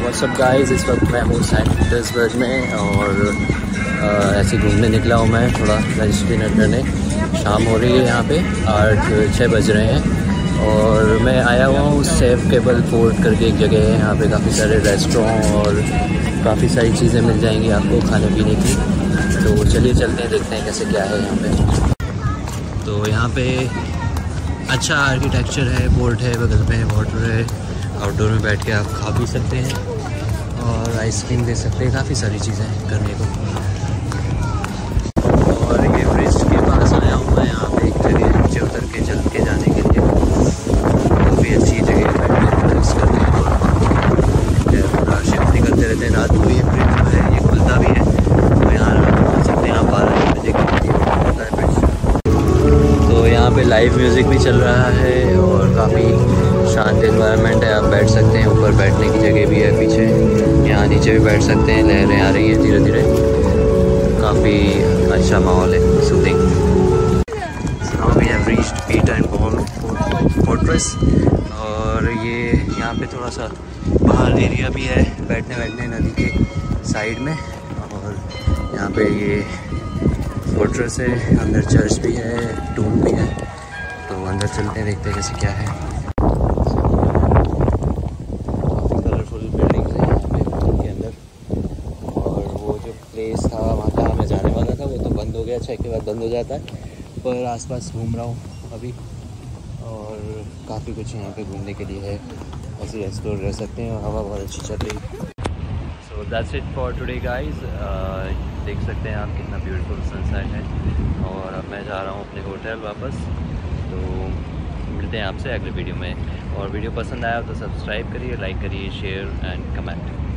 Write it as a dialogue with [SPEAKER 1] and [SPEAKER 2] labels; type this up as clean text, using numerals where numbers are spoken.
[SPEAKER 1] WhatsApp guys, इस वक्त मैं हूँ सेंट पीटर्सबर्ग में और ऐसे घूमने निकला हूँ मैं थोड़ा लंच डिनर करने। शाम हो रही है, यहाँ पे 6 बज रहे हैं और मैं आया हुआ हूँ सेफ केबल फोर्ट करके एक जगह है। यहाँ पे काफ़ी सारे रेस्टोरेंट और काफ़ी सारी चीज़ें मिल जाएंगी आपको खाने पीने की। तो चलिए चलते हैं, देखते हैं कैसे क्या है यहाँ पे। तो यहाँ पे अच्छा आर्किटेक्चर है, बोर्ड है, बगल में वाटर है, आउटडोर में बैठ के आप खा पी सकते हैं और आइसक्रीम ले सकते हैं, काफ़ी सारी चीज़ें करने को। और ये ब्रिज के पास आया हूँ मैं, यहाँ पे एक जगह है नीचे उतर के चल के जाने के लिए, काफ़ी अच्छी जगह है, बैठ के रिलैक्स करते हैं और पूरा शिफ्ट निकलते रहते हैं। रात को ये ब्रिज जो है ये खुलता भी है, तो यहाँ कर सकते हैं आप 12 बजे के लिए खुलता है ब्रिज। तो यहाँ पे लाइव म्यूज़िक भी चल रहा है और काफ़ी शांत एनवायरनमेंट है। आप बैठ सकते हैं, ऊपर बैठने की जगह भी है पीछे, यहाँ नीचे भी बैठ सकते हैं। लहरें आ रही हैं धीरे धीरे, काफ़ी अच्छा माहौल है, soothing. Now we have reached Peter and Paul fortress और ये यहाँ पे थोड़ा सा बाहर एरिया भी है बैठने नदी के साइड में। और यहाँ पे ये फोर्ट्रेस है, अंदर चर्च भी है, टूम भी है। तो अंदर चलते हैं, देखते हैं कैसे क्या है। प्लेस था वहाँ का मैं जाने वाला था, वो तो बंद हो गया, 6 के बाद बंद हो जाता है। पर आसपास घूम रहा हूँ अभी और काफ़ी कुछ यहाँ पे घूमने के लिए है, ऐसे एक्सप्लोर कर सकते हैं और हवा बहुत अच्छी चल रही है। So that's it for today guys. देख सकते हैं आप कितना ब्यूटीफुल सनसेट है और अब मैं जा रहा हूँ अपने होटल वापस। तो मिलते हैं आपसे अगले वीडियो में, और वीडियो पसंद आया तो सब्सक्राइब करिए, लाइक करिए, शेयर एंड कमेंट।